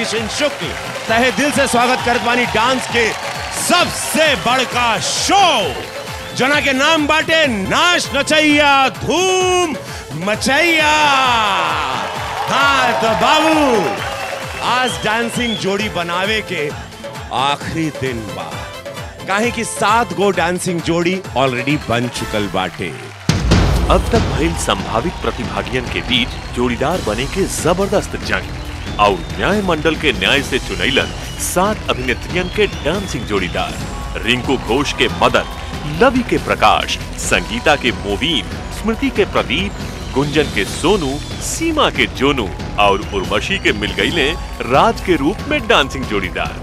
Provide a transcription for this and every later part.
भूषण शुक्ल तहे दिल से स्वागत करत बानी डांस के सबसे बड़का शो जना के नाम बाटे नाच नचैया धूम मचैया। हाँ तो बाबू, आज डांसिंग जोड़ी बनावे के आखिरी दिन बा, काहे कि 7 गो डांसिंग जोड़ी ऑलरेडी बन चुकल बाटे। अब तक भइल संभावित प्रतिभागियन के बीच जोड़ीदार बने के जबरदस्त जंग और न्याय मंडल के न्याय से चुनैलन 7 अभिनेत्रियन के डांसिंग जोड़ीदार। रिंकू घोष के मदन, लवी के प्रकाश, संगीता के मोवीन, स्मृति के प्रदीप, गुंजन के सोनू, सीमा के जोनू और उर्वशी के मिल गईले राज के रूप में डांसिंग जोड़ीदार।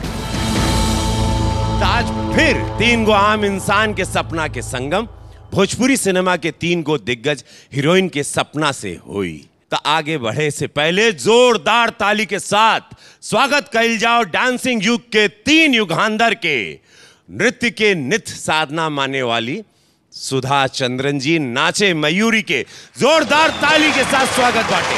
आज फिर 3 गो आम इंसान के सपना के संगम भोजपुरी सिनेमा के 3 गो दिग्गज हीरोइन के सपना से हुई। तो आगे बढ़े से पहले जोरदार ताली के साथ स्वागत कइल जाओ डांसिंग युग के 3 युगांधर के, नृत्य के नित्य साधना माने वाली सुधा चंद्रन जी, नाचे मयूरी के जोरदार ताली के साथ स्वागत बाटे।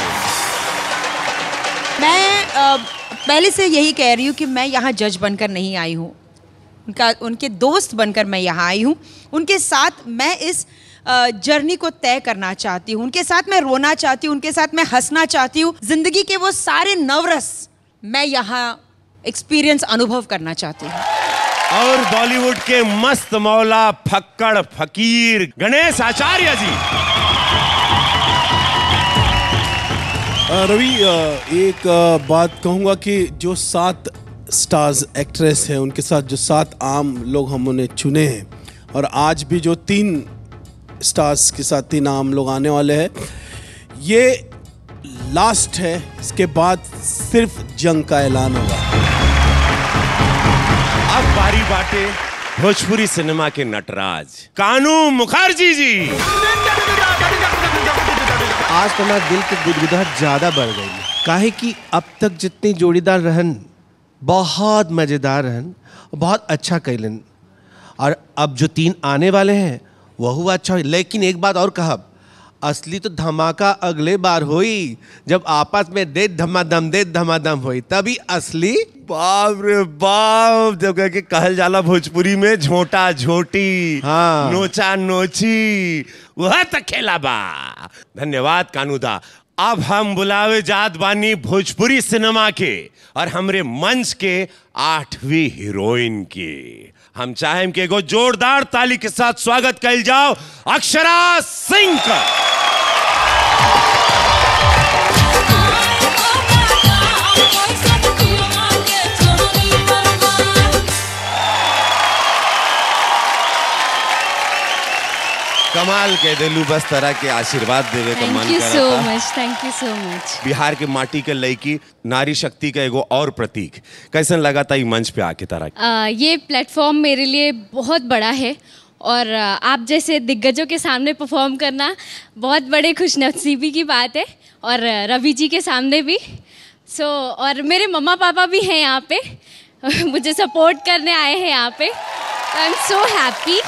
मैं पहले से यही कह रही हूँ कि मैं यहाँ जज बनकर नहीं आई हूँ, उनके दोस्त बनकर मैं यहाँ आई हूँ। उनके साथ मैं इस जर्नी को तय करना चाहती हूँ, उनके साथ मैं रोना चाहती हूँ, उनके साथ मैं हंसना चाहती हूँ। जिंदगी के वो सारे नवरस मैं यहाँ एक्सपीरियंस अनुभव करना चाहती हूँ। और बॉलीवुड के मस्त मौला फक्कड़ फकीर गणेश आचार्य जी। रवि, एक बात कहूँगा कि जो 7 स्टार्स एक्ट्रेस हैं उनके साथ जो 7 आम लोग हमने चुने हैं और आज भी जो 3 स्टार्स के साथ 3 आम लोग आने वाले हैं, ये लास्ट है। इसके बाद सिर्फ जंग का ऐलान होगा। अब बारी बाटे भोजपुरी सिनेमा के नटराज कानू मुखर्जी जी। आज तो मेरा दिल की गुदगुदाहट ज्यादा बढ़ गई है, काहे कि अब तक जितनी जोड़ीदार रहन बहुत मजेदार रहन, बहुत अच्छा कैलन, और अब जो 3 आने वाले हैं वह अच्छा हो। लेकिन एक बात और कहब, असली तो धमाका अगले बार होई जब आपस में दे धमाधम होई, तभी असली। बाप रे बाप, जब के कहल जाला भोजपुरी में झोटा झोटी, हाँ, नोचा नोची, वह तक खेला बा। धन्यवाद कानूदा। अब हम बुलावे जात बानी भोजपुरी सिनेमा के और हमरे मंच के 8वीं हीरोइन के। हम चाहें कि एगो जोरदार ताली के साथ स्वागत कइल जाओ अक्षरा सिंह का। कमाल के दिलू, बस तरह के आशीर्वाद देवे का मन करता। थैंक यू सो मच। बिहार के माटी के लड़की, नारी शक्ति का एगो और प्रतीक। कैसन लगा था ये मंच पे आके तरह? ये प्लेटफॉर्म मेरे लिए बहुत बड़ा है और आप जैसे दिग्गजों के सामने परफॉर्म करना बहुत बड़े खुशनसीबी की बात है, और रवि जी के सामने भी। और मेरे मम्मा पापा भी हैं यहाँ पे मुझे सपोर्ट करने आए हैं यहाँ पे। I am so happy.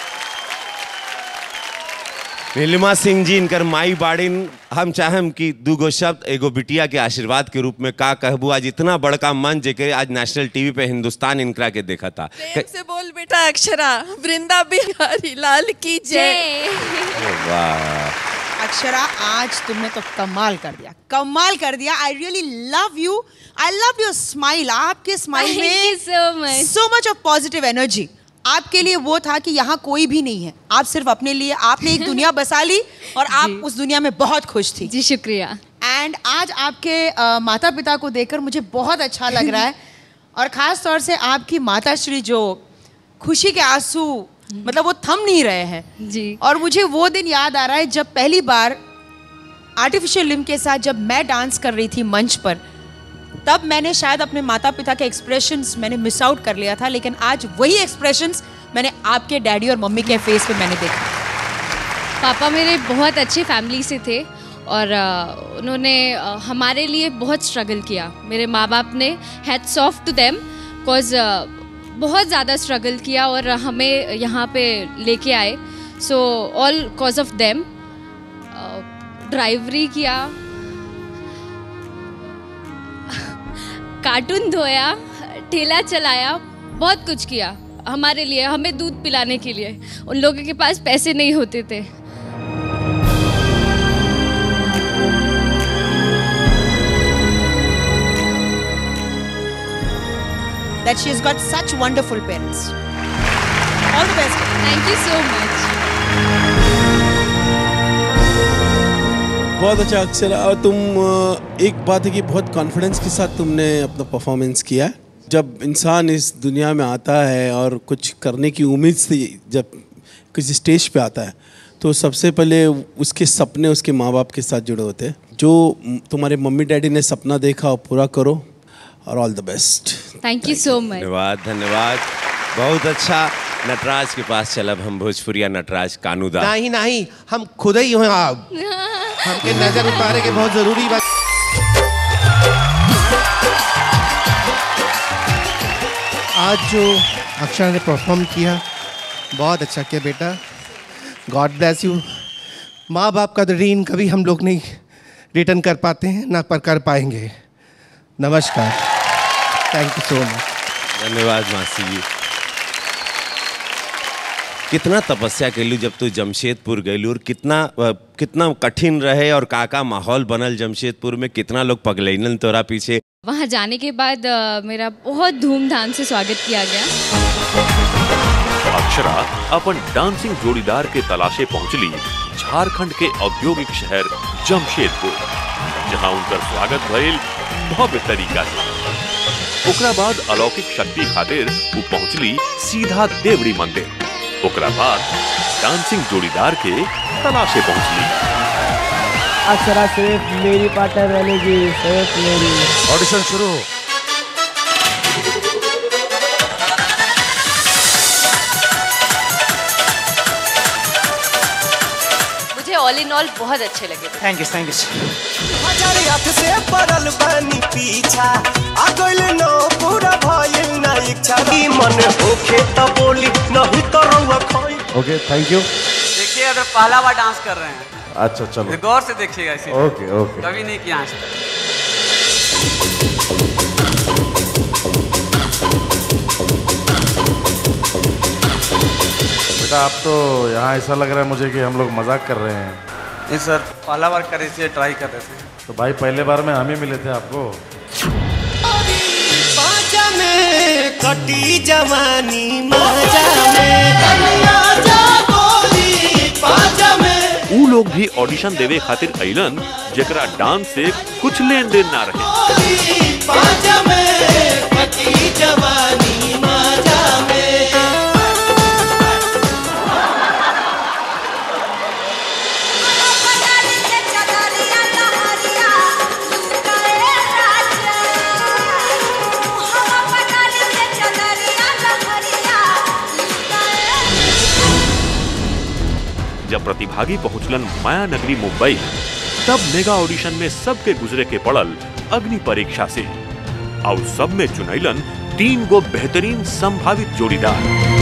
Neelima Singh ji इनकर माई बाड़िन, हम चाहम कि 2 गो शब्द एगो बिटिया के आशीर्वाद के रूप में का कहबू। आज इतना बड़का मंच जेके आज नेशनल टीवी पे हिंदुस्तान इनकरा के देखा था। प्रेम से बोल बेटा अक्षरा, वृंदा बिहारी लाल की जय। वाह अक्षरा, आज तुमने तो कमाल कर दिया, कमाल कर दिया। I really love you, I love your smile. आपके स्माइल में सो मच ऑफ पॉजिटिव एनर्जी। आपके लिए वो था कि यहाँ कोई भी नहीं है, आप सिर्फ अपने लिए, आपने एक दुनिया बसा ली और आप उस दुनिया में बहुत खुश थी। जी शुक्रिया। एंड आज आपके माता पिता को देखकर मुझे बहुत अच्छा लग रहा है और ख़ास तौर से आपकी माताश्री जो खुशी के आंसू मतलब वो थम नहीं रहे हैं जी। और मुझे वो दिन याद आ रहा है जब पहली बार आर्टिफिशियल लिम्ब के साथ जब मैं डांस कर रही थी मंच पर, तब मैंने शायद अपने माता पिता के एक्सप्रेशंस मैंने मिस आउट कर लिया था, लेकिन आज वही एक्सप्रेशंस मैंने आपके डैडी और मम्मी के फेस पे मैंने देखा। पापा मेरे बहुत अच्छी फैमिली से थे और उन्होंने हमारे लिए बहुत स्ट्रगल किया। मेरे माँ बाप ने hats off to them because बहुत ज़्यादा स्ट्रगल किया और हमें यहाँ पे लेके आए। सो ऑल कॉज ऑफ देम। ड्राइवरी किया, कार्टून धोया, ठेला चलाया, बहुत कुछ किया हमारे लिए, हमें दूध पिलाने के लिए। उन लोगों के पास पैसे नहीं होते थे। That she's got such wonderful parents. All the best. Thank you so much. बहुत अच्छा अक्षरा। और तुम एक बात है कि बहुत कॉन्फिडेंस के साथ तुमने अपना परफॉर्मेंस किया। जब इंसान इस दुनिया में आता है और कुछ करने की उम्मीद से जब किसी स्टेज पे आता है तो सबसे पहले उसके सपने उसके माँ बाप के साथ जुड़े होते हैं। जो तुम्हारे मम्मी डैडी ने सपना देखा वो पूरा करो और all the best. Thank you so much. धन्यवाद धन्यवाद, बहुत अच्छा। नटराज के पास चलब हम, भोजपुरिया नटराज कानूदा। नहीं नहीं, हम खुद ही हैं आप, हमके नजर उतारे के बहुत जरूरी बात। आज जो अक्षरा ने परफॉर्म किया बहुत अच्छा किया बेटा, गॉड ब्लेस यू। माँ बाप का ऋण कभी हम लोग नहीं रिटर्न कर पाते हैं, ना पर कर पाएंगे। नमस्कार, थैंक यू सो मच। धन्यवाद मासी जी। कितना तपस्या कैलू जब तू जमशेदपुर गैलू, और कितना कठिन रहे और काका माहौल बनल जमशेदपुर में, कितना लोग पगलैनल तोरा पीछे। वहाँ जाने के बाद मेरा बहुत धूमधाम से स्वागत किया गया। अक्षरा अपन डांसिंग जोड़ीदार के तलाशे पहुंचली झारखंड के औद्योगिक शहर जमशेदपुर, जहां उनका स्वागत भइल भव्य तरीका से। ओकरा बाद अलौकिक शक्ति खातिर वो पहुंचली सीधा देवड़ी मंदिर। ओकरा बाद डांसिंग जोड़ीदार के तलाशे पहुंचली। अक्षरा सिर्फ मेरी पार्टनर बनेगी, सिर्फ मेरी। ऑडिशन शुरू। मुझे ऑल इन ऑल बहुत अच्छे लगे। Thank you thank you. से परल बनी पीछा आ गइल नो पूरा भइल ना इच्छा की मन होखे त बोली नहीं तो रउआ खोई। Okay thank you. देखिए अगर पहला बार डांस कर रहे हैं। अच्छा चलो, गौर से देखिएगा इसे। ओके ओके। कभी नहीं किया आज तक। बेटा आप तो यहाँ ऐसा लग रहा है मुझे कि हम लोग मजाक कर रहे हैं। नहीं सर, पहला बार कर रहे थे, ट्राई कर रहे थे। तो भाई पहले बार में हम ही मिले थे आपको। बाजा में कटी जवानी माजा में आजा बोली बाजा में। ऊ लोग भी ऑडिशन देवे खातिर अइलन जेकरा डांस से कुछ लेन देन ना रहे। बाजा में कटी जवानी माजा में। जब प्रतिभागी पहुंचलन माया नगरी मुंबई, तब मेगा ऑडिशन में सबके गुजरे के पड़ल अग्नि परीक्षा से, और सब में चुनैलन 3 गो बेहतरीन संभावित जोड़ीदार।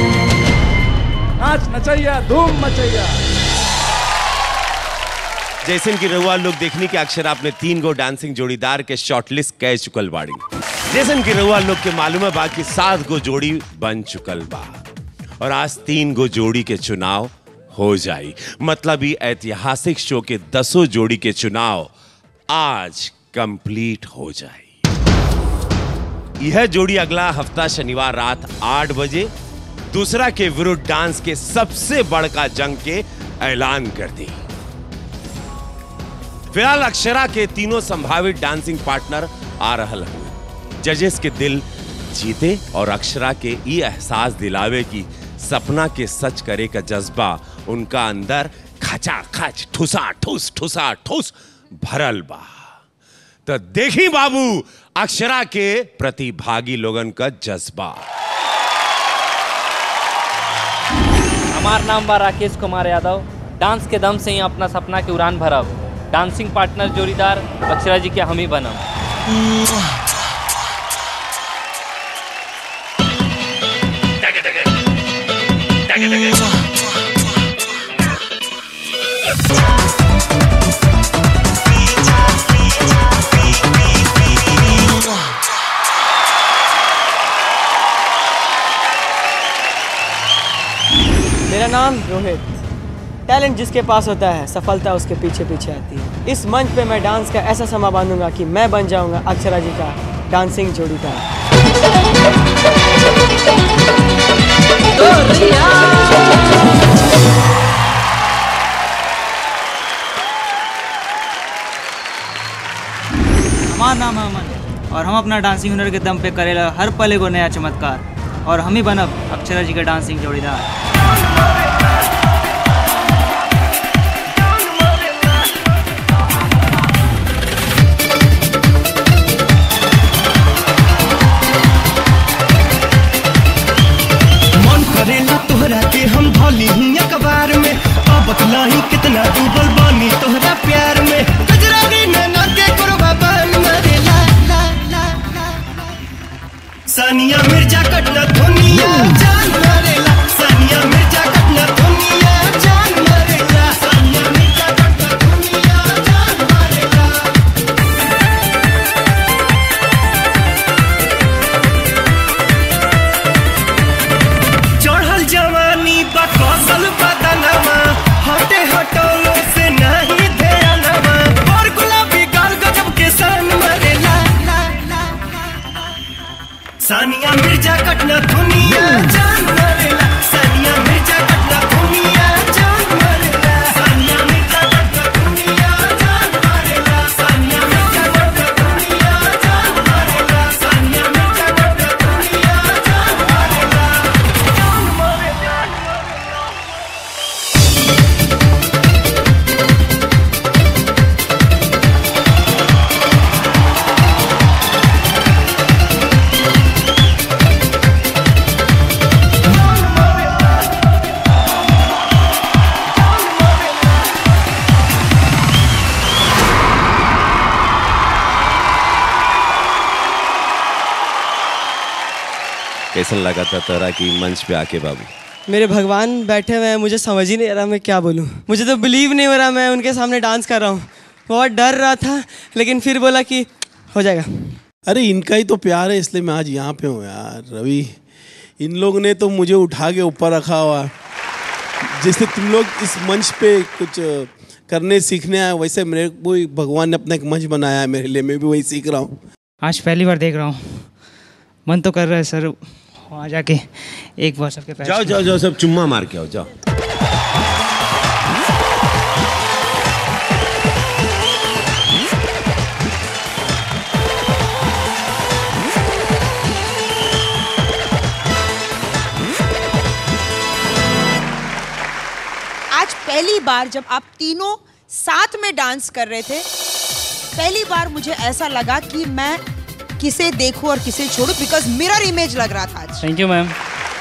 नाच नचैया, धूम मचैया। जैसे कि रउआ लोग देखनी कि अक्षरा अपने 3 गो डांसिंग जोड़ीदार के शॉर्टलिस्ट कह चुकल बाड़ी। जैसे कि रउआ लोग के मालूम है बाकी 7 गो जोड़ी बन चुकल बा, और आज 3 गो जोड़ी के चुनाव हो जाई। मतलब ये ऐतिहासिक शो के 10 जोड़ी के चुनाव आज कंप्लीट हो जाए। यह जोड़ी अगला हफ्ता शनिवार रात 8 बजे दूसरा के विरुद्ध डांस के सबसे बड़का जंग के ऐलान कर दी। फिलहाल अक्षरा के तीनों संभावित डांसिंग पार्टनर आ रहल हैं। जजेस के दिल जीते और अक्षरा के ये एहसास दिलावे कि सपना के सच करे का जज्बा उनका अंदर खचा खच ठुसा ठुस भरल बा। तो देखी बाबू अक्षरा के प्रतिभागी लोगन का जज्बा। हमार नाम बा राकेश कुमार यादव। डांस के दम से ही अपना सपना की उड़ान भरब। डांसिंग पार्टनर जोड़ीदार अक्षरा जी के हम ही बनब। टैलेंट जिसके पास होता है सफलता उसके पीछे पीछे आती है। इस मंच पे मैं डांस का ऐसा समा बांधूंगा कि मैं बन जाऊंगा अक्षरा जी का डांसिंग जोड़ीदार। हमारा नाम है अमन और हम अपना डांसिंग हुनर के दम पे करेला हर पल एगो नया चमत्कार और हम ही बनब अक्षरा जी का डांसिंग जोड़ीदार। तोहरा के हम भली हूँ अखबार में अब बतला ही कितना डूबल बानी तोहरा प्यार में गजरानी नैना के कुर्बान मरे ला ला ला ला सानिया मिर्जा कटना दुनिया जान मरेला सानिया मिर्जा कटना दुनिया जान मरेला सानिया मिर्जा कटना दुनिया जान मरेला। चढ़ल जवानी बकसल बदनमा हटे हटोलो से नहीं ध्यानमा और गुलाबी गाल गजब के सन मरे ला ला ला सानिया मिर्जा कटना दुनिया जान मरेला सानिया मिर्जा कटना दुनिया जान मरेला सानिया मिर्जा कटना दुनिया जान मरेला सानिया मिर्जा कटना दुनिया जान मरेला सानिया मिर्जा कटना दुनिया जान मरेला। कैसा लगा था तेरा कि मंच पे आके बाबू? मेरे भगवान बैठे हुए हैं, मुझे समझ ही नहीं आ रहा मैं क्या बोलूं। मुझे तो बिलीव नहीं हो रहा मैं उनके सामने डांस कर रहा हूँ। बहुत डर रहा था लेकिन फिर बोला कि हो जाएगा। अरे इनका ही तो प्यार है इसलिए मैं आज यहाँ पे हूँ यार रवि। इन लोग ने तो मुझे उठा के ऊपर रखा हुआ। जैसे तुम लोग इस मंच पे कुछ करने सीखने आए वैसे मेरे को भगवान ने अपना एक मंच बनाया है मेरे लिए, मैं भी वही सीख रहा हूँ। आज पहली बार देख रहा हूँ, मन तो कर रहा है सर वहाँ जाके एक बार सबके पैर जाओ जाओ जाओ सब चुम्मा मार के आओ जाओ। आज पहली बार जब आप तीनों साथ में डांस कर रहे थे, पहली बार मुझे ऐसा लगा कि मैं किसे देखूं और किसे छोड़ूं, बिकॉज मिरर इमेज लग रहा था आज। Thank you ma'am.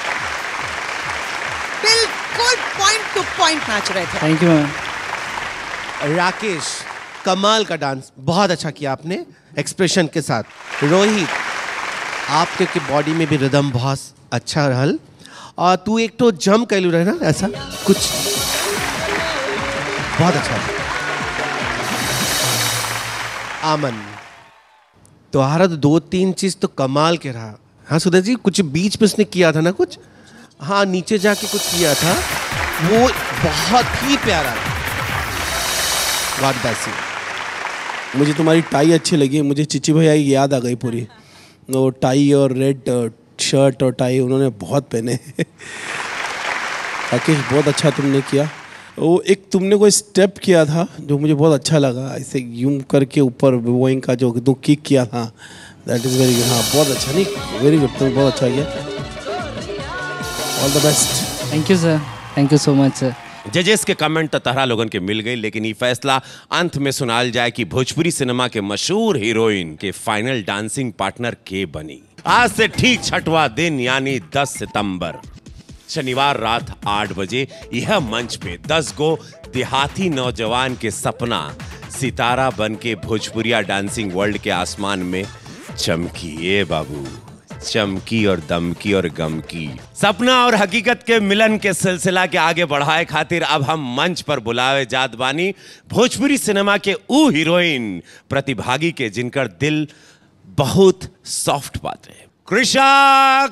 बिल्कुल पॉइंट टू पॉइंट नाच रहे थे। Thank you ma'am. राकेश, कमाल का डांस, बहुत अच्छा किया आपने एक्सप्रेशन के साथ। रोहित, आपके की बॉडी में भी रिदम बहुत अच्छा रहल और तू एक तो जम कैलू रहे ना ऐसा कुछ बहुत अच्छा। आमन, तुम्हारा तो 2-3 चीज तो कमाल के रहा। हाँ सुधीर जी, कुछ बीच में उसने किया था ना कुछ, हाँ नीचे जाके कुछ किया था, वो बहुत ही प्यारा था। God bless you. मुझे तुम्हारी टाई अच्छी लगी, मुझे चिची भैया की याद आ गई पूरी। वो टाई और रेड शर्ट और टाई उन्होंने बहुत पहने। राकेश बहुत अच्छा तुमने किया। वो एक तुमने कोई स्टेप किया था जो मुझे बहुत अच्छा लगा, ऐसे यूं करके ऊपर वोइंग का जो दो किक किया था, दैट इज़ वेरी गुड। हाँ बहुत अच्छा, नहीं वेरी गुड, तुमने बहुत अच्छा किया। All the best. Thank you sir, thank you so much sir. जजेस के कमेंट तो तरह लोगन के मिल गई, लेकिन ये फैसला अंत में सुनाल जाए कि भोजपुरी सिनेमा के मशहूर हीरोइन के फाइनल डांसिंग पार्टनर के बनी। आज से ठीक 6वां दिन यानी 10 सितंबर शनिवार रात 8 बजे यह मंच पे 10 गो देहाती नौजवान के सपना सितारा बन के भोजपुरिया डांसिंग वर्ल्ड के आसमान में चमकी। ए बाबू, चमकी और दमकी और गमकी। सपना और हकीकत के मिलन के सिलसिला के आगे बढ़ाए खातिर अब हम मंच पर बुलावे जात बानी भोजपुरी सिनेमा के ऊ हीरोइन प्रतिभागी के जिनकर दिल बहुत सॉफ्ट बात है। कृषा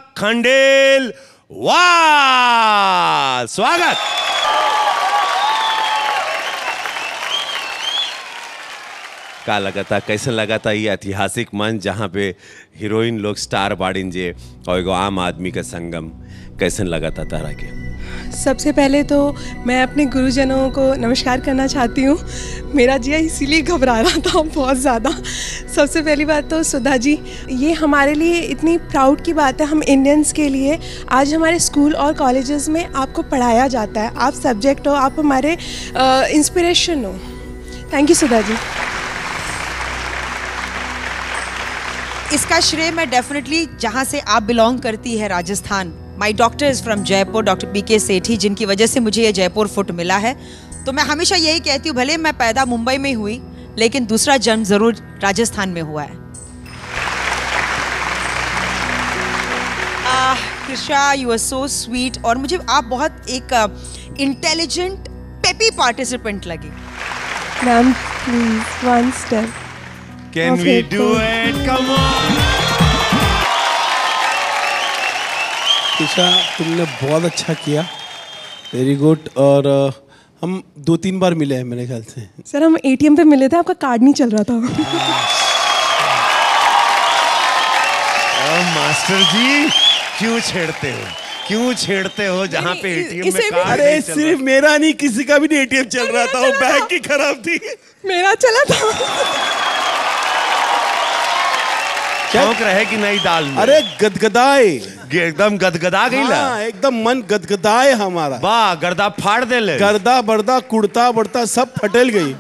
खंडेल, वाह स्वागत। का लगा था, कैसे लगा था ये ऐतिहासिक मंच जहाँ पे हीरोइन लोग स्टार बाड़िन जे और एगो आम आदमी का संगम, कैसे लगा था तारा के? सबसे पहले तो मैं अपने गुरुजनों को नमस्कार करना चाहती हूँ। मेरा जिया इसीलिए घबरा रहा था बहुत ज़्यादा। सबसे पहली बात तो सुधा जी, ये हमारे लिए इतनी प्राउड की बात है, हम इंडियंस के लिए। आज हमारे स्कूल और कॉलेजेस में आपको पढ़ाया जाता है, आप सब्जेक्ट हो, आप हमारे इंस्पिरेशन हो। Thank you Sudha ji. इसका श्रेय मैं डेफिनेटली जहाँ से आप बिलोंग करती है, Rajasthan. My doctor is from Jaipur, doctor PK Sethi, जिनकी वजह से मुझे ये जयपुर फुट मिला है। तो मैं हमेशा यही कहती हूँ, भले मैं पैदा मुंबई में हुई लेकिन दूसरा जन्म ज़रूर राजस्थान में हुआ है। Krisha, you are so sweet, और मुझे आप बहुत एक इंटेलिजेंट पेपी पार्टिसिपेंट लगी। Ma'am please one step. Can we do it? Come on! Krisha, तुमने बहुत अच्छा किया, वेरी गुड। और हम 2-3 बार मिले हैं मेरे ख्याल से। सर हम ATM पे मिले थे, आपका कार्ड नहीं चल रहा था। मास्टर जी क्यों छेड़ते हो जहाँ पे ATM में कार्ड? अरे सिर्फ मेरा नहीं, किसी का भी नहीं ATM चल रहा था, वो बैंक की खराब थी। मेरा चला था। शौक रहे कि नहीं दाल में? अरे गदगदाए, एकदम गदगदा गई। हाँ, एकदम मन गदगदाए हमारा। वाह, गर्दा फाड़ दे ले। गर्दा बर्दा कुड़ता बढ़ता सब फटल गई।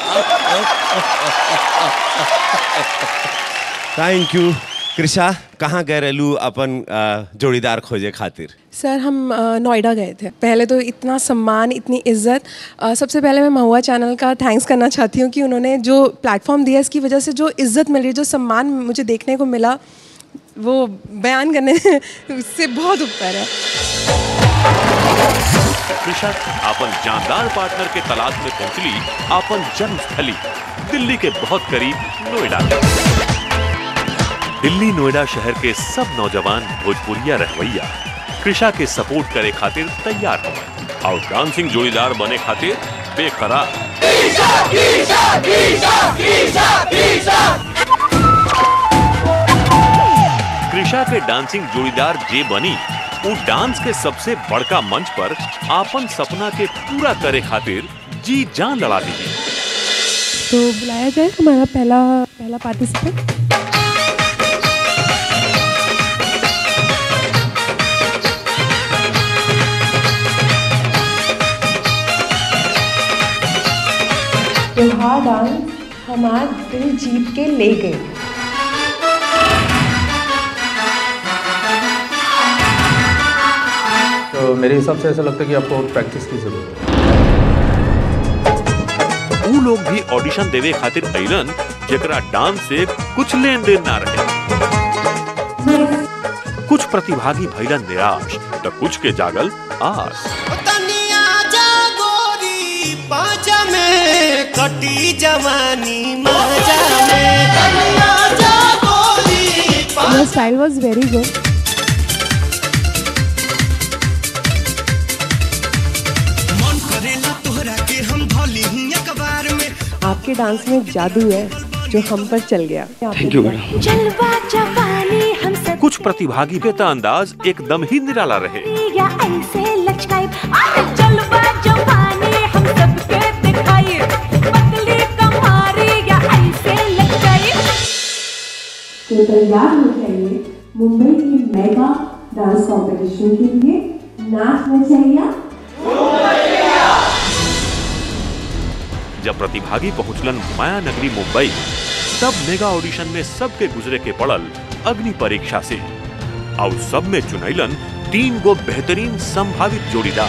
Thank you. कृषा, कहाँ गए रेलू अपन जोड़ीदार खोजे खातिर? सर हम नोएडा गए थे। पहले तो इतना सम्मान, इतनी इज्जत। सबसे पहले मैं महुआ चैनल का थैंक्स करना चाहती हूँ कि उन्होंने जो प्लेटफॉर्म दिया, इसकी वजह से जो इज्जत मिल रही, जो सम्मान मुझे देखने को मिला, वो बयान करने से बहुत ऊपर है। कृषा अपन जानदार पार्टनर के तलाश में पहुंचली अपन जन्मस्थली दिल्ली के बहुत करीब नोएडा। दिल्ली नोएडा शहर के सब नौजवान भोजपुरिया रहवैया कृषा के सपोर्ट करे खातिर तैयार हो और डांसिंग जोड़ीदार बने खातिर बेकरार। कृषा के डांसिंग जोड़ीदार जे बनी, वो डांस के सबसे बड़का मंच पर आपन सपना के पूरा करे खातिर जी जान लड़ा दी। तो बुलाया जाए हमारा पहला पार्टिसिपेंट। त्योहार डांस हमारा दिल जीत के ले गए। तो मेरे हिसाब से ऐसा लगता है कि आपको प्रैक्टिस की जरूरत है। वो लोग भी ऑडिशन देवे खातिर अइलन जेकरा डांस से कुछ लेन देन ना रहे। कुछ प्रतिभागी भइलन निराश तो कुछ के जागल आस। बाजा में कटी जवानी मजा में। Your style was very good. मन करेला तोहरा के हम भली हूँ अखबार में। आपके डांस में जादू है जो हम पर चल गया। Thank you madam. जलवा जवानी हम सब कुछ प्रतिभागी के अंदाज एकदम ही निराला रहे। या ऐसे लचकाई, जलवा जवानी हम सबके दिखाई, पतली कमारी या ऐसे लचकाई। तो तैयार हो जाइए मुंबई की मेगा डांस कंपटीशन के लिए। नाच नचैया। जब प्रतिभागी पहुंचलन माया नगरी मुंबई, तब मेगा ऑडिशन में सबके गुजरे के पड़ल अग्नि परीक्षा से और सब में चुनैलन 3 गो बेहतरीन संभावित जोड़ीदार।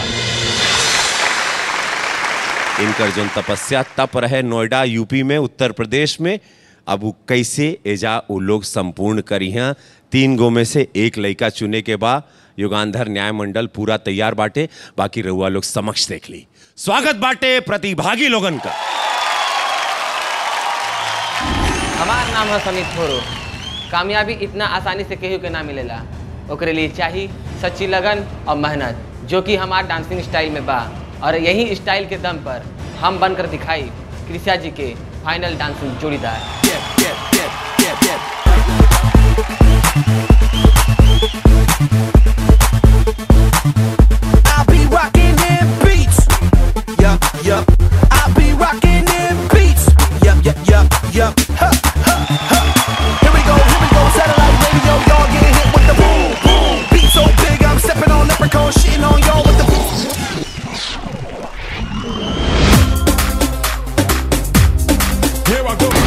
इनकर जो तपस्या तप रहे नोएडा यूपी में, उत्तर प्रदेश में, अब वो कैसे एजा वो लोग संपूर्ण करी हैं। 3 गो में से एक लड़का चुने के बाद युगांधर न्याय मंडल पूरा तैयार बाटे। बाकी रहुआ लोग समक्ष देख ली। स्वागत बाटे प्रतिभागी लोगन का। हमार नाम है समीत थोरो। कामयाबी इतना आसानी से केहू के ना मिलेला, ओकरे लिए चाहिए सच्ची लगन और मेहनत, जो कि हमार डांसिंग स्टाइल में बा। और यही स्टाइल के दम पर हम बनकर दिखाई कृषा जी के फाइनल डांसिंग जोड़ीदार। I'll be rocking them beats. Yup, yup. I'll be rocking them beats. Yup, yup, yup, yup. Ha, ha, ha. Here we go, satellite radio. Y'all get hit with the boom, boom. Beat so big, I'm stepping on leprechaun, shitting on y'all with the boom. Here I go.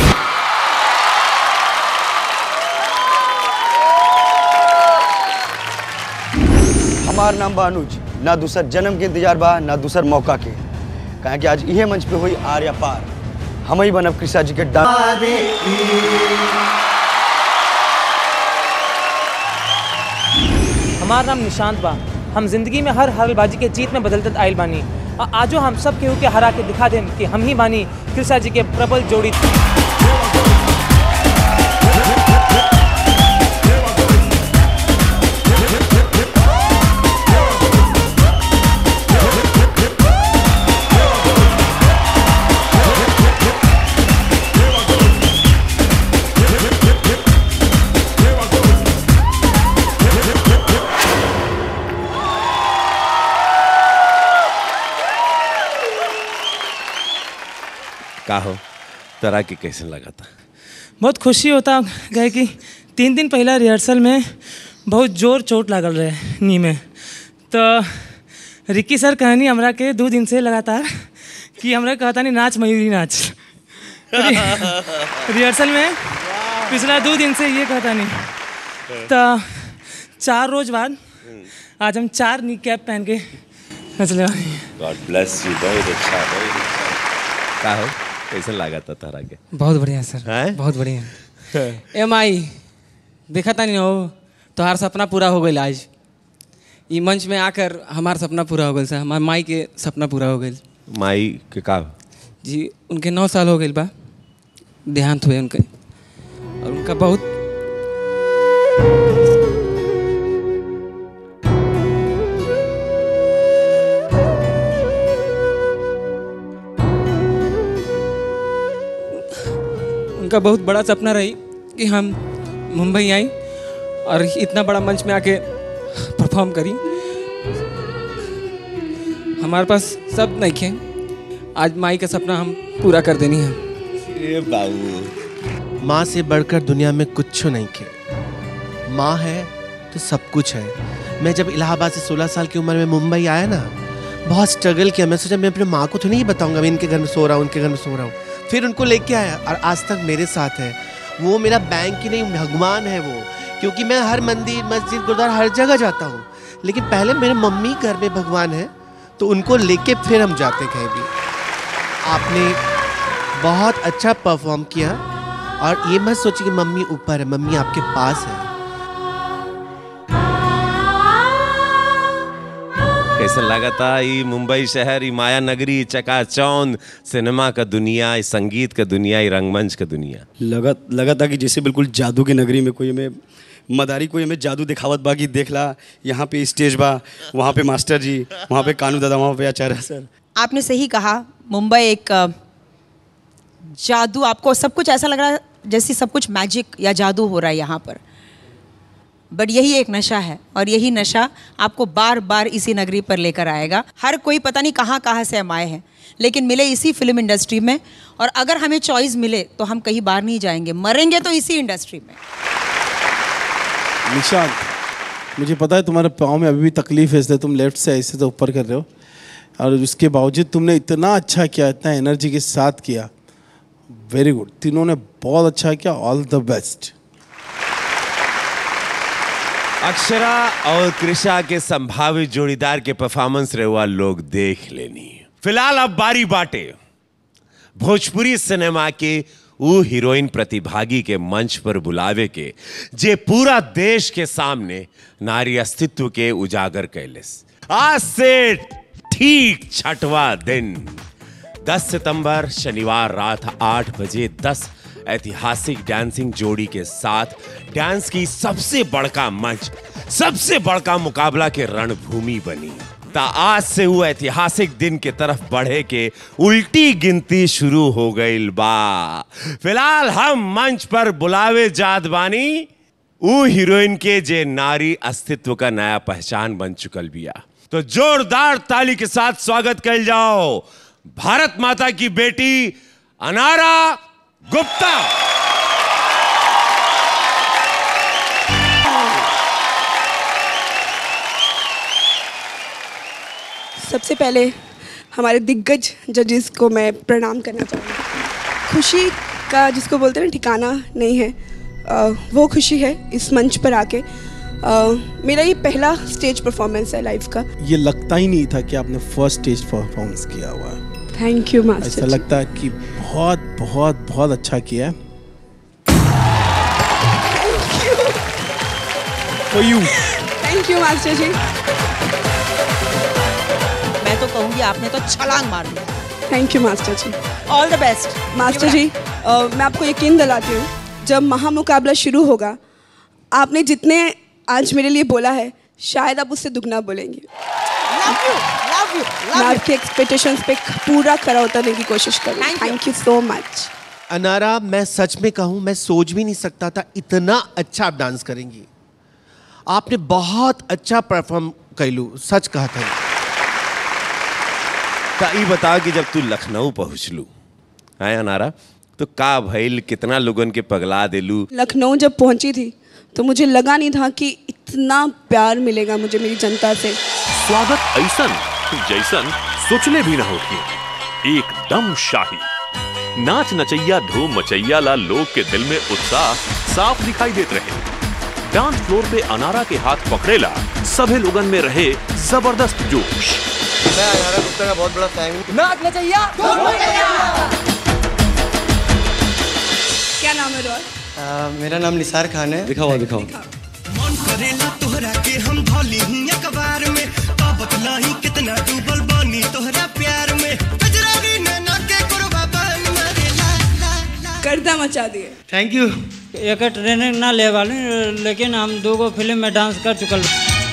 हमार नाम बा अनुज, ना दूसर जन्म के इंतजार बा ना दूसर मौका के, कहे कि आज इहे मंच पे हुई आर या पार, हम ही बनब कृष्णा जी के डांस। हमार नाम निशांत बा, हम जिंदगी में हर हलबाजी के जीत में बदलते आइल बानी। आजो हम सब केहू के हरा के दिखा देम कि हम ही बानी कृष्णा जी के प्रबल जोड़ी। का हो तरह की कैसे लगा था? बहुत खुशी होता गए कि 3 दिन पहला रिहर्सल में बहुत जोर चोट लागल रहे नी में, तो रिक्की सर कहनी हमरा के 2 दिन से लगातार कि हमरा कहता नहीं नाच मयूरी नाच। रिहर्सल में पिछला 2 दिन से ये कहता नहीं, तो 4 रोज बाद आज हम 4 नी कैप पहन के नचले। गॉड ब्लेस यू, बहुत अच्छा, बहुत अच्छा। का हो कैसे लगा था तारा के? बहुत बढ़िया सर, बहुत बढ़िया। एम आई देखा था नहीं हो, तोहार सपना पूरा हो गया आज ये मंच में आकर। हमार सपना पूरा हो गया सर, हमार माई के सपना पूरा हो गया। माई के का जी? उनके 9 साल हो गए बा, देहांत हुए उनके, और उनका बहुत उनका बहुत बड़ा सपना रही कि हम मुंबई आई और इतना बड़ा मंच में आके परफॉर्म करी। हमारे पास सब नहीं थे, आज माई का सपना हम पूरा कर देनी है। ये बाबू, माँ से बढ़कर दुनिया में कुछ नहीं खे। माँ है तो सब कुछ है। मैं जब इलाहाबाद से 16 साल की उम्र में मुंबई आया ना, बहुत स्ट्रगल किया। मैं सोचा मैं अपने माँ को तो नहीं बताऊंगा मैं इनके घर में सो रहा हूँ, उनके घर में सो रहा हूँ। फिर उनको लेके आया और आज तक मेरे साथ है। वो मेरा बैंक ही नहीं, भगवान है वो, क्योंकि मैं हर मंदिर मस्जिद गुरुद्वारा हर जगह जाता हूँ, लेकिन पहले मेरे मम्मी घर में भगवान है, तो उनको लेके फिर हम जाते कहीं भी। आपने बहुत अच्छा परफॉर्म किया और ये मत सोचिए कि मम्मी ऊपर है, मम्मी आपके पास है। कैसे लगा था ये मुंबई शहर, ये माया नगरी, चकाचौंध, सिनेमा का दुनिया, ये संगीत का दुनिया, ये रंगमंच का दुनिया? लगा था कि जैसे बिल्कुल जादू की नगरी में कोई हमें मदारी कोई हमें जादू दिखावत बा कि देखला यहाँ पे स्टेज बा, वहाँ पे मास्टर जी, वहाँ पे कानू दादा, वहाँ पे आचार्य सर। आपने सही कहा, मुंबई एक जादू, आपको सब कुछ ऐसा लग रहा है जैसे सब कुछ मैजिक या जादू हो रहा है यहाँ पर, बट यही एक नशा है और यही नशा आपको बार बार इसी नगरी पर लेकर आएगा। हर कोई पता नहीं कहाँ कहाँ से हम आए हैं, लेकिन मिले इसी फिल्म इंडस्ट्री में, और अगर हमें चॉइस मिले तो हम कहीं बाहर नहीं जाएंगे, मरेंगे तो इसी इंडस्ट्री में। निशांत, मुझे पता है तुम्हारे पाँव में अभी भी तकलीफ है, इसलिए तुम लेफ्ट से ऐसे तो ऊपर कर रहे हो, और उसके बावजूद तुमने इतना अच्छा किया, इतना एनर्जी के साथ किया। वेरी गुड, तीनों ने बहुत अच्छा किया, ऑल द बेस्ट। अक्षरा और कृषा के संभावित जोड़ीदार के परफॉर्मेंस रेवा लोग देख लेनी। फिलहाल अब बारी बाटे भोजपुरी सिनेमा के वो हीरोइन प्रतिभागी के मंच पर बुलावे के जे पूरा देश के सामने नारी अस्तित्व के उजागर कैलेस। आज से ठीक 6वां दिन 10 सितंबर शनिवार रात 8 बजे 10 ऐतिहासिक डांसिंग जोड़ी के साथ डांस की सबसे बड़का मंच, सबसे बड़का मुकाबला के रणभूमि बनी ता आज से वो ऐतिहासिक दिन के तरफ बढ़े के उल्टी गिनती शुरू हो गई बा। फिलहाल हम मंच पर बुलावे जात बानी ऊ हीरोइन के जे नारी अस्तित्व का नया पहचान बन चुकल बिया। तो जोरदार ताली के साथ स्वागत कर जाओ भारत माता की बेटी अनारा गुप्ता। सबसे पहले हमारे दिग्गज जजेस को मैं प्रणाम करना चाहूँगी। खुशी का जिसको बोलते हैं ना ठिकाना नहीं है, वो खुशी है इस मंच पर आके। मेरा ये पहला स्टेज परफॉर्मेंस है लाइफ का। ये लगता ही नहीं था कि आपने फर्स्ट स्टेज परफॉर्मेंस किया हुआ है। Thank you master. ऐसा लगता है कि बहुत बहुत बहुत अच्छा किया है। For you. Thank you master ji. मैं तो कहूँगी आपने तो छलांग मार दी। Thank you master ji. All the best master ji. मैं आपको यकीन दिलाती हूँ, जब महामुकाबला शुरू होगा, आपने जितने आज मेरे लिए बोला है शायद आप उससे दुगना बोलेंगे। मैं आपके एक्सपेक्टेशंस पे पूरा खरा उतरने की कोशिश करूँगी। थैंक यू सो मच। अनारा, मैं सच में कहूँ, मैं सोच भी नहीं सकता था इतना अच्छा आप डांस करेंगी। आपने बहुत अच्छा परफॉर्म कैलू, सच कहा था। ई बता कि जब तू लखनऊ पहुँचलू है अनारा, तो का भइल, कितना लोगन के पगला देलू। लखनऊ जब पहुंची थी तो मुझे लगा नहीं था कि इतना प्यार मिलेगा मुझे मेरी जनता से। स्वागत ऐसन जैसन सोचले भी न होती, एकदम शाही। नाच नचैया धूम मचैया ला लोग के दिल में उत्साह साफ दिखाई देते रहे। डांस फ्लोर पे अनारा के हाथ पकड़ेला सभी लोगन में रहे जबरदस्त जोश। मैं अनारा गुप्ता का बहुत बड़ा फैन हूँ। नाच नचैया धूम मचैया। क्या नाम है रोहन? मेरा नाम निसार खान है। दिखाओ दिखाओ। मन करेला तोहरा के हम धौली ही अखबार में, तो बतलाही कितना डूबल बानी तोहरा प्यार में। गजरानी नैना के कुर्बा बन मरेला। गर्दा मचा दिए। Thank you. एक ट्रेनिंग ना ले वाले, लेकिन हम 2 फिल्म में डांस कर चुकल।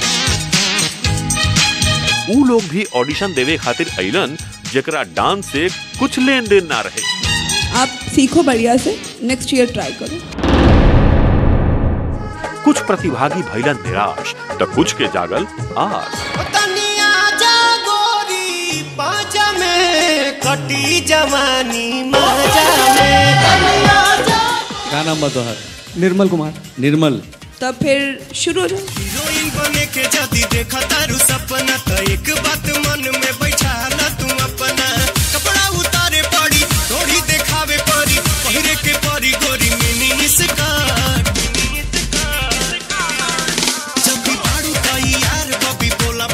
ऊ लोग भी ऑडिशन देवे खातिर अइलन जेकरा डांस से कुछ लेन देन ना रहे। आप सीखो बढ़िया से, नेक्स्ट ईयर ट्राई करो। कुछ प्रतिभागी भइलन निराश, तो कुछ के जागल आस। तनिया जा गोरी पाजा में कटी जवानी माजा में। क्या नाम बता? निर्मल कुमार। निर्मल। तब फिर शुरू हो जाओ। हीरोइन बने के जदी देखा तारू सपना, तो एक बात मन में बैठा ला तू अपना। कपड़ा उतारे पड़ी, थोड़ी देखावे पड़ी, पहिरे के पड़ी गोरी मिनी स्कर्ट। जब भी बाड़ू ताई यार बबी बोला।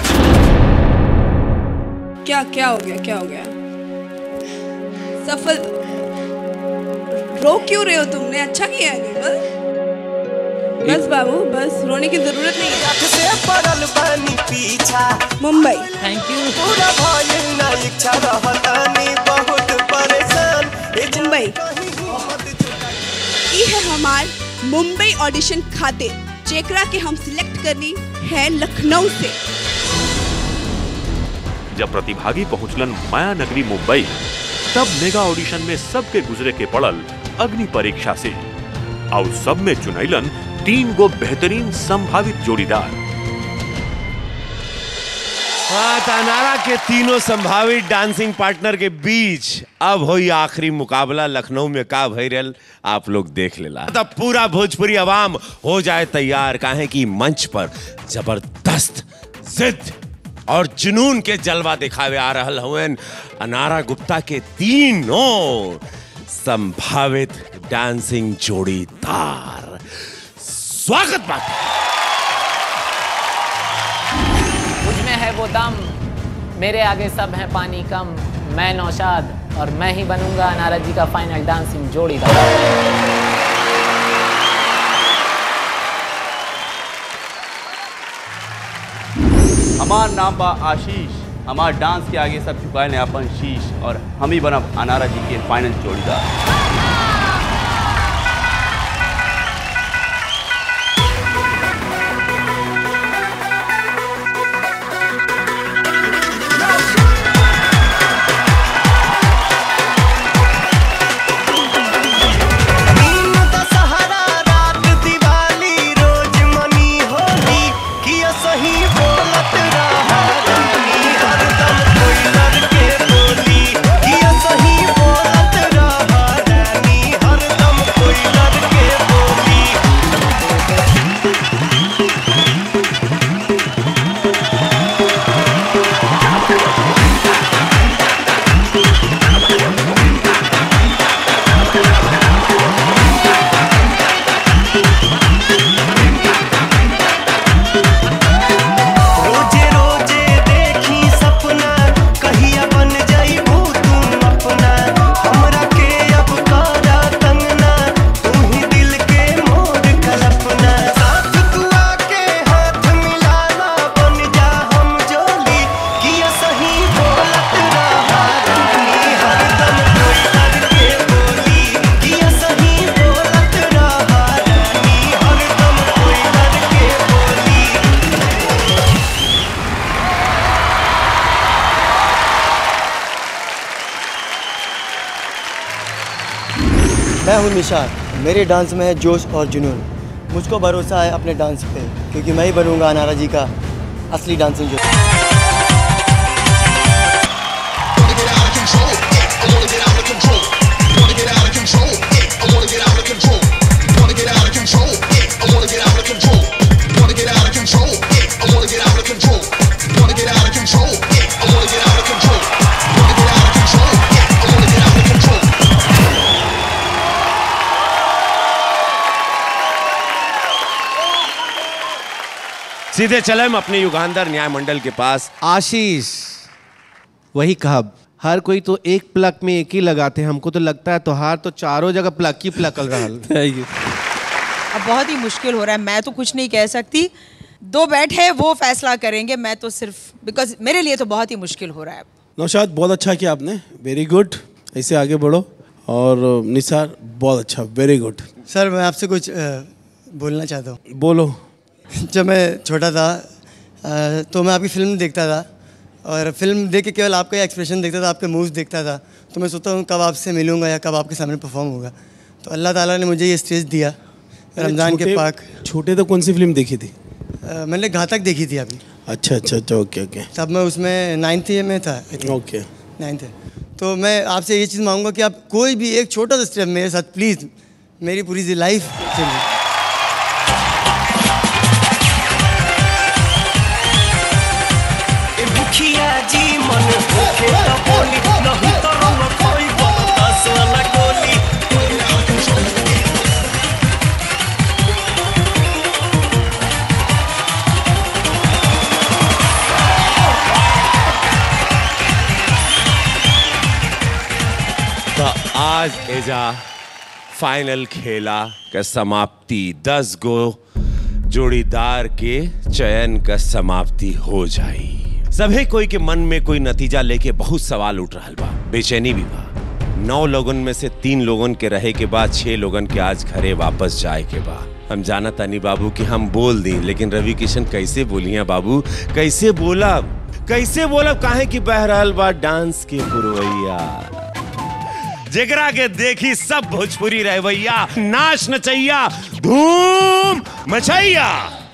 क्या हो गया? क्या हो गया? सफल रो क्यों रहे हो तुमने? अच्छा किया है निर्मल। बस बाबू, बस रोने की जरूरत नहीं है। से पड़ल बानी पीछा मुंबई। Thank you. पूरा भइल ना इच्छा रहतानी बहुत परेशान। मुंबई ये है हमार मुंबई ऑडिशन खातिर, जेकरा के हम सिलेक्ट करनी है लखनऊ से। जब प्रतिभागी पहुंचलन माया नगरी मुंबई, तब मेगा ऑडिशन में सबके गुजरे के पड़ल अग्नि परीक्षा से, और सब में चुनैलन 3 गो बेहतरीन संभावित जोड़ीदार। हाँ, अनारा के तीनों संभावित डांसिंग पार्टनर के बीच अब होई आखिरी मुकाबला। लखनऊ में का भइल आप लोग देख लेला। तब पूरा भोजपुरी अवाम हो जाए तैयार, काहे कि मंच पर जबरदस्त जिद और जुनून के जलवा दिखावे आ रहल हवन अनारा गुप्ता के तीनों संभावित डांसिंग जोड़ीदार। स्वागत बात। मुझ में है वो दम, मेरे आगे सब हैं पानी कम। मैं नौशाद और मैं ही बनूंगा अनारा जी का फाइनल डांसिंग जोड़ीदार। हमार नाम बा आशीष। हमार डांस के आगे सब झुकाए ने अपन शीश, और हम ही बनब अनारा जी के फाइनल जोड़ीदार। मैं हूँ निशान, मेरे डांस में है जोश और जुनून। मुझको भरोसा है अपने डांस पे, क्योंकि मैं ही बनूंगा अनारा जी का असली डांसिंग जो। सीधे चले हम अपने युगांधर न्याय मंडल के पास। आशीष, वही कहा, हर कोई तो एक प्लग में एक ही लगाते हैं, हमको तो लगता है तोहार तो चारों जगह प्लग ही प्लकल रहा। अब बहुत ही मुश्किल हो रहा है, मैं तो कुछ नहीं कह सकती, दो बैठे वो फैसला करेंगे, मैं तो सिर्फ बिकॉज मेरे लिए तो बहुत ही मुश्किल हो रहा है। नौशाद बहुत अच्छा किया आपने, वेरी गुड, ऐसे आगे बढ़ो। और निसार बहुत अच्छा, वेरी गुड। सर मैं आपसे कुछ बोलना चाहता हूँ। बोलो। जब मैं छोटा था तो मैं आपकी फिल्म देखता था, और फिल्म देख के केवल आपका एक्सप्रेशन देखता था, आपके मूव्स देखता था, तो मैं सोचता हूँ कब आपसे मिलूंगा या कब आपके सामने परफॉर्म होगा। तो अल्लाह ताला ने मुझे ये स्टेज दिया रमज़ान के पाक। छोटे तो कौन सी फिल्म देखी थी? मैंने घातक देखी थी अभी। अच्छा अच्छा अच्छा, ओके ओके। तब मैं उसमें 9th में था। ओके 9th। तो मैं आपसे ये चीज़ मांगूंगा कि आप कोई भी एक छोटा सा स्टेप मेरे साथ प्लीज़, मेरी पूरी लाइफ चलिए। जी मन होके तो बोली, नहीं तो रंग कोई बकवास वाला गोली। तो आज एजा फाइनल खेला का समाप्ति, 10 गो जोड़ीदार के चयन का समाप्ति हो जाई। सभी कोई के मन में कोई नतीजा लेके बहुत सवाल उठ रहा बा, बेचैनी भी बा। 9 लोगन में से 3 लोगन के रहे के बाद 6 लोगन के आज घरे वापस जाए के बा। हम जाना तानी बाबू कि हम बोल दी, लेकिन रवि किशन कैसे बोलिया बाबू, कैसे बोलब काहे कि बह रहल बा डांस के पुरवैया, जेकरा के देखी सब भोजपुरी रहवैया नाच नचैया धूम मचैया।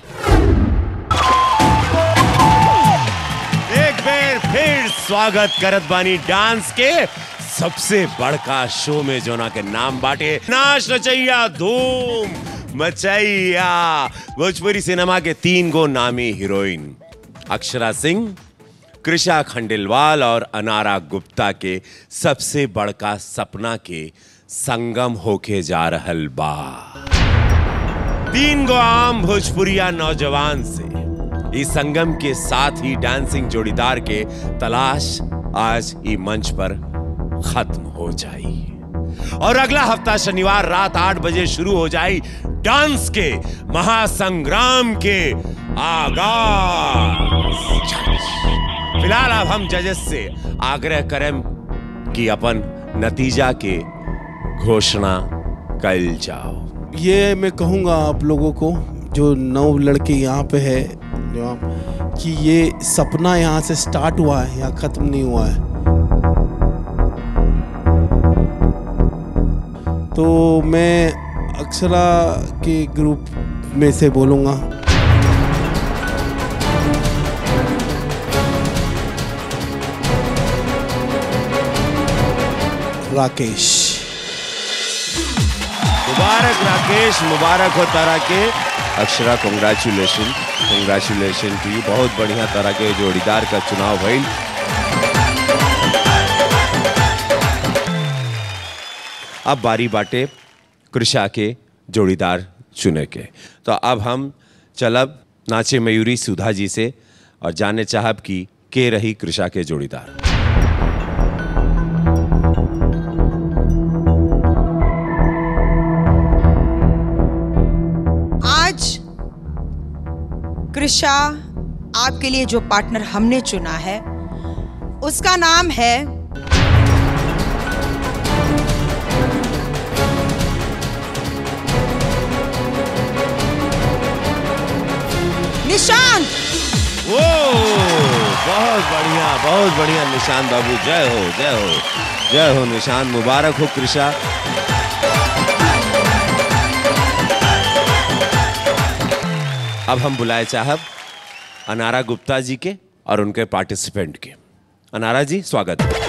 एक बार फिर स्वागत करत बानी डांस के सबसे बड़का शो में, जोना के नाम बाटे नाच नचैया धूम मचैया। भोजपुरी सिनेमा के 3 गो नामी हीरोइन अक्षरा सिंह, कृषा खंडेलवाल और अनारा गुप्ता के सबसे बड़का सपना के संगम होके जा रहल बा। 3 गो आम भोजपुरिया नौजवान से इस संगम के साथ ही डांसिंग जोड़ीदार के तलाश आज ई मंच पर खत्म हो जाई, और अगला हफ्ता शनिवार रात 8 बजे शुरू हो जाई डांस के महासंग्राम के आगाज। फिलहाल अब हम जजेस से आग्रह करें कि अपन नतीजा के घोषणा कल जाओ। ये मैं कहूँगा आप लोगों को, जो 9 लड़के यहाँ पे है, कि ये सपना यहाँ से स्टार्ट हुआ है, यहाँ खत्म नहीं हुआ है। तो मैं अक्षरा के ग्रुप में से बोलूँगा राकेश। मुबारक राकेश, मुबारक हो तारा के। अक्षरा कांग्रेचुलेशन टू यू, बहुत बढ़िया तरह के जोड़ीदार का चुनाव भइल। अब बारी बाटे कृषा के जोड़ीदार चुने के। तो अब हम चलब नाचे मयूरी सुधा जी से और जानने चाहब कि के रही कृषा के जोड़ीदार। आज कृषा आपके लिए जो पार्टनर हमने चुना है उसका नाम है निशांत। ओ बहुत बढ़िया निशांत बाबू, जय हो जय हो जय हो निशांत, मुबारक हो कृषा। अब हम बुलाए चाहब अनारा गुप्ता जी के और उनके पार्टिसिपेंट के। अनारा जी स्वागत है।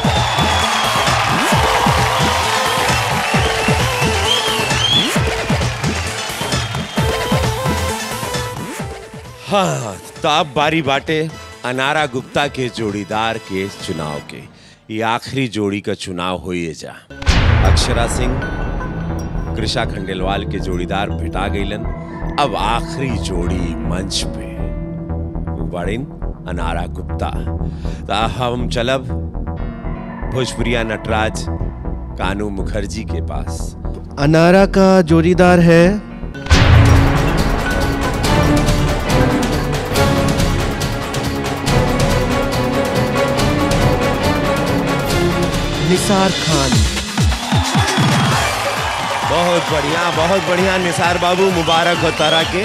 हाँ, तो अब बारी बाटे अनारा गुप्ता के जोड़ीदार के चुनाव के। ये आखिरी जोड़ी का चुनाव होइए जा। अक्षरा सिंह कृषा खंडेलवाल के जोड़ीदार भेटा गईलन। अब आखिरी जोड़ी मंच पे बाड़िन अनारा गुप्ता। तो हम चलब भोजपुरिया नटराज कानू मुखर्जी के पास। अनारा का जोड़ीदार है निसार खान। बहुत बढ़िया निसार बाबू, मुबारक हो तारा के।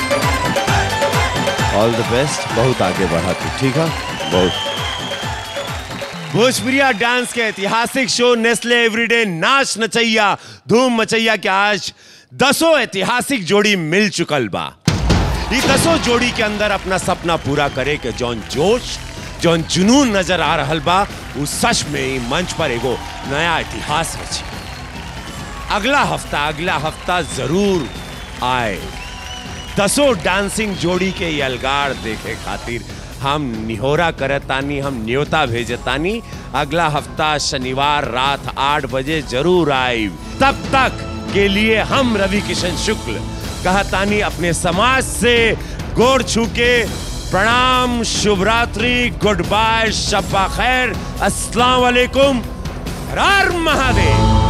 ऑल द बेस्ट, बहुत आगे बढ़ा तू, ठीक है? बहुत। भोजपुरिया डांस के ऐतिहासिक शो नेस्ले एवरीडे नाच नचैया धूम मचैया के आज 10 ऐतिहासिक जोड़ी मिल चुकल बा। ये 10 जोड़ी के अंदर अपना सपना पूरा करे के जौन जोश जौन जुनून नजर आ रहल बा, उस सच में ही मंच पर एगो नया इतिहास रची। अगला हफ्ता जरूर आए 10 डांसिंग जोड़ी के यलगार देखे खातिर हम निहोरा करतानी, हम न्योता भेजतानी। अगला हफ्ता शनिवार रात 8 बजे जरूर आए। तब तक के लिए हम रवि किशन शुक्ल कहतानी अपने समाज से गोड़ छू के प्रणाम, शुभ रात्रि, गुड बाय, शब्बा खैर, अस्सलाम वालेकुम, हर हर महादेव।